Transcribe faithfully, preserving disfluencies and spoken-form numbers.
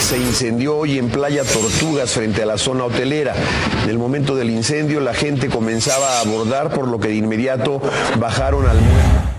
se incendió hoy en Playa Tortugas frente a la zona hotelera. En el momento del incendio la gente comenzaba a abordar, por lo que de inmediato bajaron al muelle.